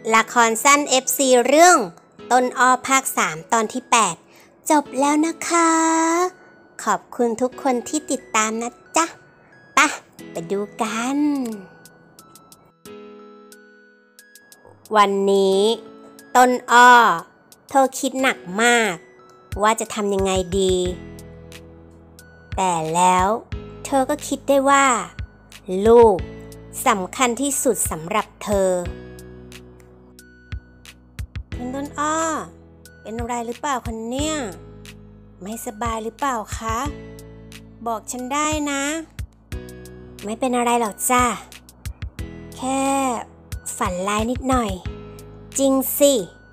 ละครสั้น FC เรื่องต้นอ้อภาค 3 ตอนที่ 8 จบแล้วนะคะขอบคุณทุกคนที่ติดตามนะจ๊ะไปดูกันวันนี้ต้นอ้อเธอคิดหนักมากว่าจะทำยังไงดีแต่แล้วเธอก็คิดได้ว่าลูกสำคัญที่สุดสำหรับเธอคุณต้นอ้อเป็นอะไรหรือเปล่าคนเนี่ยไม่สบายหรือเปล่าคะบอกฉันได้นะไม่เป็นอะไรหรอกจ้าแค่ฝันร้ายนิดหน่อยจริงสิ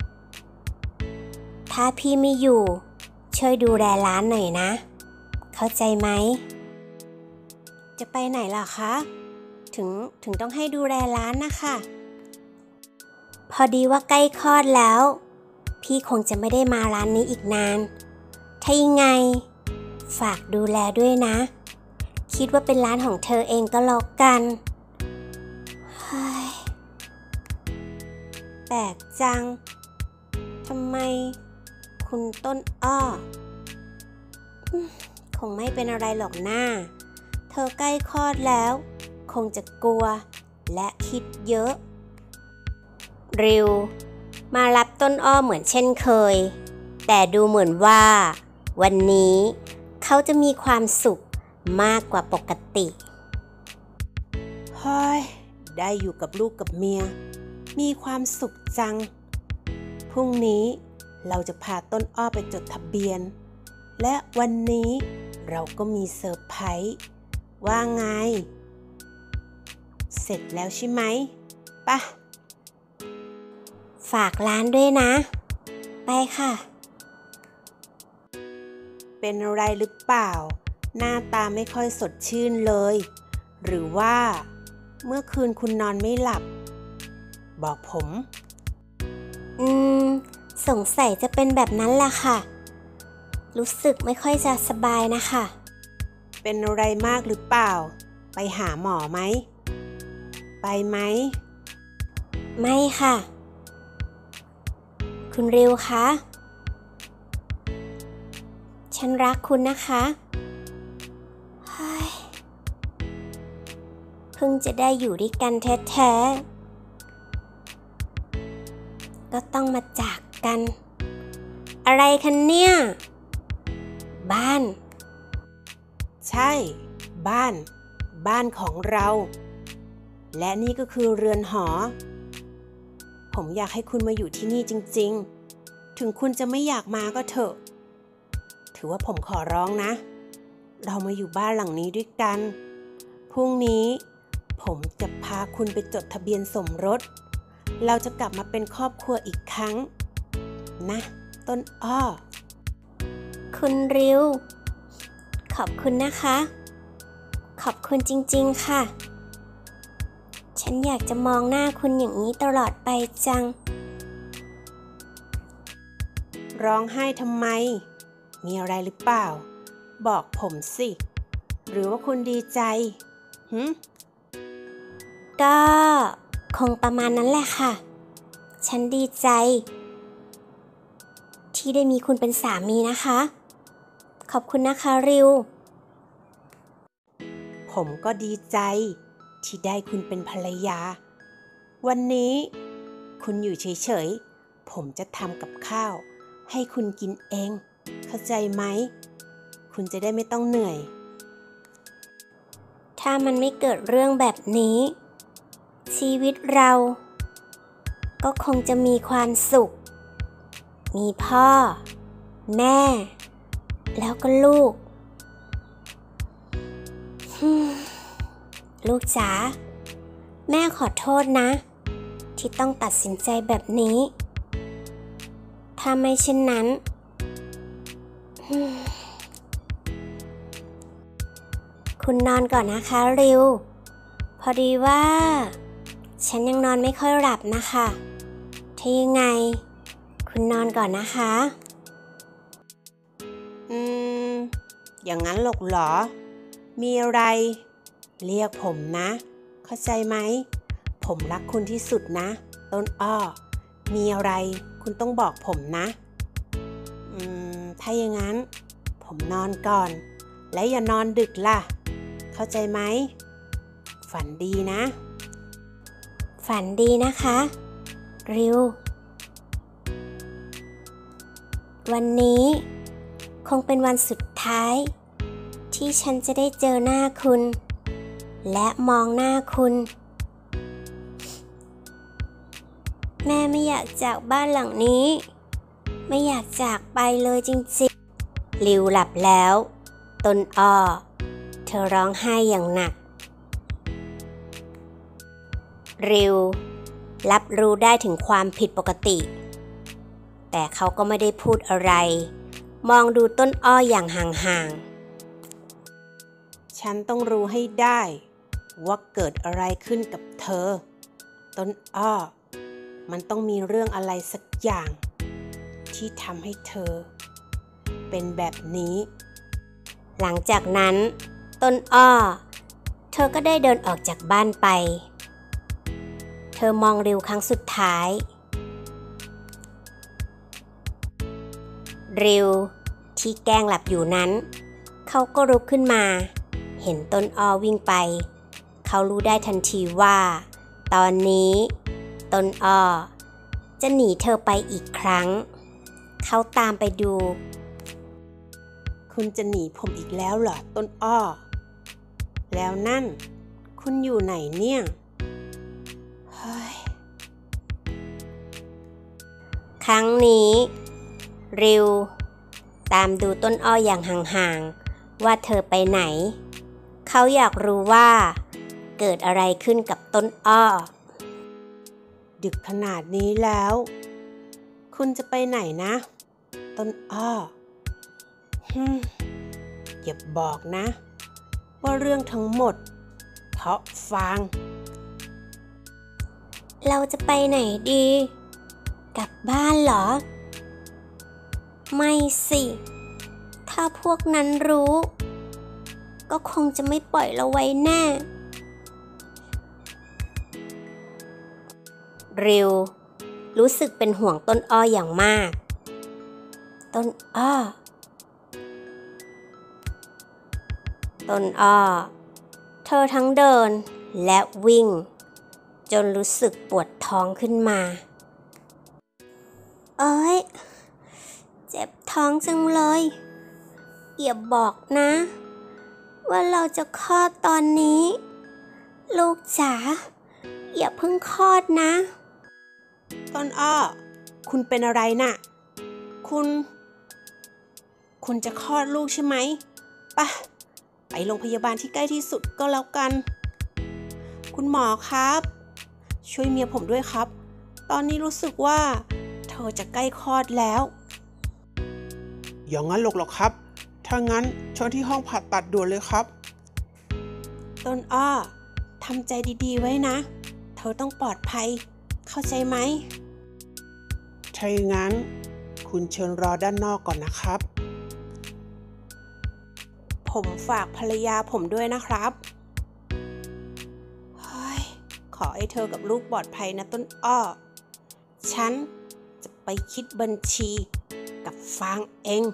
ถ้าพี่ไม่อยู่ช่วยดูแลร้านหน่อยนะเข้าใจไหมจะไปไหนล่ะคะถึงต้องให้ดูแลร้านนะคะพอดีว่าใกล้คลอดแล้วพี่คงจะไม่ได้มาร้านนี้อีกนานถ้ายังไงฝากดูแลด้วยนะคิดว่าเป็นร้านของเธอเองก็แล้วกันแปลกจังทำไมคุณต้นอ้อคงไม่เป็นอะไรหรอกหน้าเธอใกล้คลอดแล้วคงจะกลัวและคิดเยอะริวมารับต้นอ้อเหมือนเช่นเคยแต่ดูเหมือนว่าวันนี้เขาจะมีความสุขมากกว่าปกติได้อยู่กับลูกกับเมียมีความสุขจังพรุ่งนี้เราจะพาต้นอ้อไปจดทะเบียนและวันนี้เราก็มีเซอร์ไพรส์ว่าไงเสร็จแล้วใช่ไหมป่ะฝากร้านด้วยนะไปค่ะเป็นอะไรหรือเปล่าหน้าตาไม่ค่อยสดชื่นเลยหรือว่าเมื่อคืนคุณนอนไม่หลับบอกผมสงสัยจะเป็นแบบนั้นแหละค่ะรู้สึกไม่ค่อยจะสบายนะคะเป็นอะไรมากหรือเปล่าไปหาหมอไหมไปไหมไม่ค่ะคุณริวคะฉันรักคุณนะคะเพิ่งจะได้อยู่ด้วยกันแท้ๆก็ต้องมาจากกันอะไรคะเนี่ยบ้านใช่บ้านของเราและนี่ก็คือเรือนหอผมอยากให้คุณมาอยู่ที่นี่จริงๆถึงคุณจะไม่อยากมาก็เถอะถือว่าผมขอร้องนะเรามาอยู่บ้านหลังนี้ด้วยกันพรุ่งนี้ผมจะพาคุณไปจดทะเบียนสมรสเราจะกลับมาเป็นครอบครัวอีกครั้งนะต้นอ้อคุณริวขอบคุณนะคะขอบคุณจริงๆค่ะฉันอยากจะมองหน้าคุณอย่างนี้ตลอดไปจังร้องไห้ทำไมมีอะไรหรือเปล่าบอกผมสิหรือว่าคุณดีใจก็คงประมาณนั้นแหละค่ะฉันดีใจที่ได้มีคุณเป็นสามีนะคะขอบคุณนะคะริวผมก็ดีใจที่ได้คุณเป็นภรรยาวันนี้คุณอยู่เฉยๆผมจะทำกับข้าวให้คุณกินเองเข้าใจไหมคุณจะได้ไม่ต้องเหนื่อยถ้ามันไม่เกิดเรื่องแบบนี้ชีวิตเราก็คงจะมีความสุขมีพ่อแม่แล้วก็ลูกลูกจ๋าแม่ขอโทษนะที่ต้องตัดสินใจแบบนี้ถ้าไม่เช่นนั้นคุณนอนก่อนนะคะริวพอดีว่าฉันยังนอนไม่ค่อยหลับนะคะถ้ายังไงคุณนอนก่อนนะคะอย่างนั้นหรอกเหรอมีอะไรเรียกผมนะเข้าใจไหมผมรักคุณที่สุดนะต้นอ้อมีอะไรคุณต้องบอกผมนะถ้าอย่างนั้นผมนอนก่อนและอย่านอนดึกล่ะเข้าใจไหมฝันดีนะฝันดีนะคะริววันนี้คงเป็นวันสุดท้ายที่ฉันจะได้เจอหน้าคุณและมองหน้าคุณแม่ไม่อยากจากบ้านหลังนี้ไม่อยากจากไปเลยจริงๆริวหลับแล้วต้นอ้อเธอร้องไห้อย่างหนักริวรับรู้ได้ถึงความผิดปกติแต่เขาก็ไม่ได้พูดอะไรมองดูต้นอ้ออย่างห่างๆฉันต้องรู้ให้ได้ว่าเกิดอะไรขึ้นกับเธอต้นอ้อมันต้องมีเรื่องอะไรสักอย่างที่ทำให้เธอเป็นแบบนี้หลังจากนั้นต้นอ้อเธอก็ได้เดินออกจากบ้านไปเธอมองริวครั้งสุดท้ายริวที่แกล้งหลับอยู่นั้นเขาก็ลุกขึ้นมาเห็นต้นอ้อวิ่งไปเขารู้ได้ทันทีว่าตอนนี้ต้นอ้อจะหนีเธอไปอีกครั้งเขาตามไปดูคุณจะหนีผมอีกแล้วเหรอต้นอ้อแล้วนั่นคุณอยู่ไหนเนี่ยเฮ้ยครั้งนี้ริวตามดูต้นอ้ออย่างห่างๆว่าเธอไปไหนเขาอยากรู้ว่าเกิดอะไรขึ้นกับต้นอ้อดึกขนาดนี้แล้วคุณจะไปไหนนะต้นอ้ออย่าบอกนะว่าเรื่องทั้งหมดเพราะฟางเราจะไปไหนดีกลับบ้านเหรอไม่สิถ้าพวกนั้นรู้ก็คงจะไม่ปล่อยเราไว้แน่ริวรู้สึกเป็นห่วงต้นอ้ออย่างมากต้นอ้อเธอทั้งเดินและวิ่งจนรู้สึกปวดท้องขึ้นมาเอ้ยเจ็บท้องจังเลยอย่าบอกนะว่าเราจะคลอดตอนนี้ลูกจ๋าอย่าเพิ่งคลอดนะต้นอ้อคุณเป็นอะไรน่ะคุณจะคลอดลูกใช่ไหมไปโรงพยาบาลที่ใกล้ที่สุดก็แล้วกันคุณหมอครับช่วยเมียผมด้วยครับตอนนี้รู้สึกว่าเธอจะใกล้คลอดแล้วอย่างนั้นหรอกครับถ้างั้นเชิญที่ห้องผ่าตัดด่วนเลยครับต้นอ้อทำใจดีๆไว้นะเธอต้องปลอดภัยเข้าใจไหมถ้าอย่างนั้นคุณเชิญรอด้านนอกก่อนนะครับผมฝากภรรยาผมด้วยนะครับขอให้เธอกับลูกปลอดภัยนะต้นอ้อฉันจะไปคิดบัญชีกับฟางเอง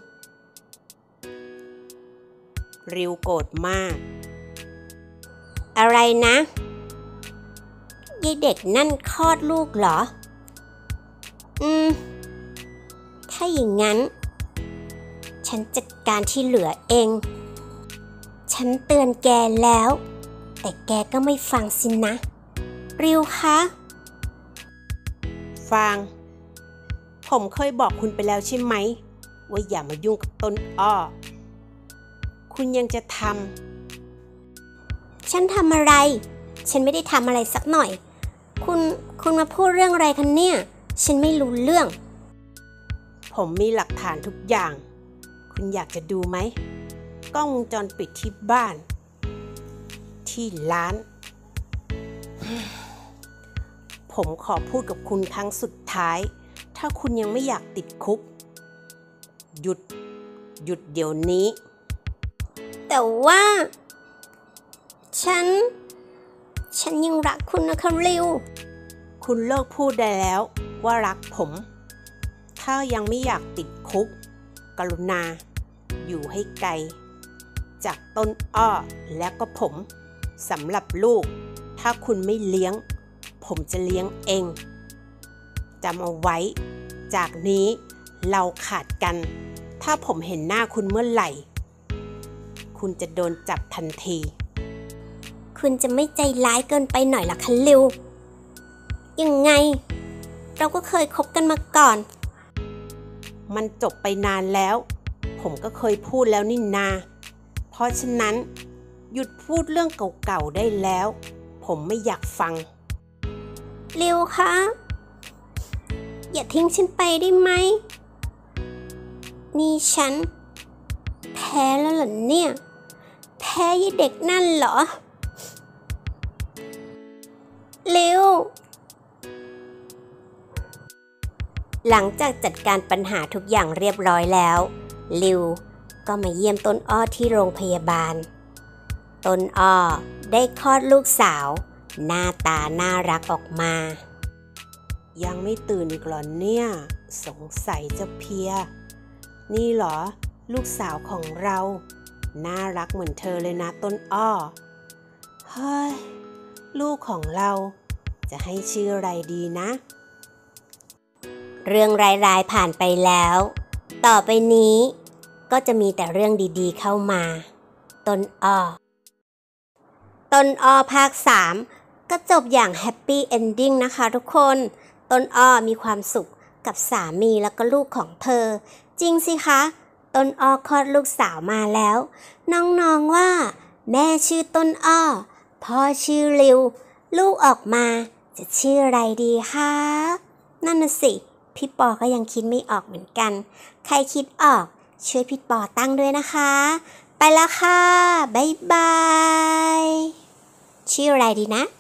ริวโกรธมากอะไรนะยายเด็กนั่นคลอดลูกเหรอถ้าอย่างนั้นฉันจัดการที่เหลือเองฉันเตือนแกแล้วแต่แกก็ไม่ฟังสินะริวคะฟางผมเคยบอกคุณไปแล้วใช่ไหมว่าอย่ามายุ่งกับต้นอ้อคุณยังจะทำฉันทำอะไรฉันไม่ได้ทำอะไรสักหน่อยคุณมาพูดเรื่องอะไรคะเนี่ยฉันไม่รู้เรื่องผมมีหลักฐานทุกอย่างคุณอยากจะดูไหมกล้องวงจรปิดที่บ้านที่ร้านผมขอพูดกับคุณครั้งสุดท้ายถ้าคุณยังไม่อยากติดคุกหยุดเดี๋ยวนี้แต่ว่าฉันยังรักคุณนะคะริวคุณเลิกพูดได้แล้วว่ารักผม ถ้ายังไม่อยากติดคุก กรุณา อยู่ให้ไกล จากต้นอ้อและก็ผมสำหรับลูก ถ้าคุณไม่เลี้ยง ผมจะเลี้ยงเองจำเอาไว้ จากนี้เราขาดกัน ถ้าผมเห็นหน้าคุณเมื่อไหร่ คุณจะโดนจับทันทีคุณจะไม่ใจร้ายเกินไปหน่อยล่ะคะลิว ยังไง เราก็เคยคบกันมาก่อนมันจบไปนานแล้ว ผมก็เคยพูดแล้วนี่นา เพราะฉะนั้น หยุดพูดเรื่องเก่าๆได้แล้ว ผมไม่อยากฟังลิวคะ อย่าทิ้งฉันไปได้ไหม นี่ฉัน แพ้แล้วเหรอเนี่ย แพ้ยี่เด็กนั่นเหรอลิว หลังจากจัดการปัญหาทุกอย่างเรียบร้อยแล้วลิวก็มาเยี่ยมต้นอ้อที่โรงพยาบาล ต้นอ้อได้คลอดลูกสาว หน้าตาน่ารักออกมายังไม่ตื่นอีกเหรอเนี่ย สงสัยจะเพลีย นี่เหรอ ลูกสาวของเรา น่ารักเหมือนเธอเลยนะต้นอ้อ เฮ้ย ลูกของเราจะให้ชื่ออะไรดีนะเรื่องร้ายๆผ่านไปแล้ว ต่อไปนี้ก็จะมีแต่เรื่องดีๆเข้ามา ต้นอ้อ ต้นอ้อภาค 3 ก็จบอย่างแฮปปี้เอนดิ้งนะคะทุกคน ต้นอ้อมีความสุขกับสามีแล้วก็ลูกของเธอ จริงสิคะ ต้นอ้อคลอดลูกสาวมาแล้ว น้องๆว่า แม่ชื่อต้นอ้อ พ่อชื่อลิว ลูกออกมาจะชื่ออะไรดีคะนั่นน่ะสิ พี่ปอก็ยังคิดไม่ออกเหมือนกัน ใครคิดออกช่วยพี่ปอตั้งด้วยนะคะ ไปแล้วค่ะ บ๊ายบาย ชื่ออะไรดีนะ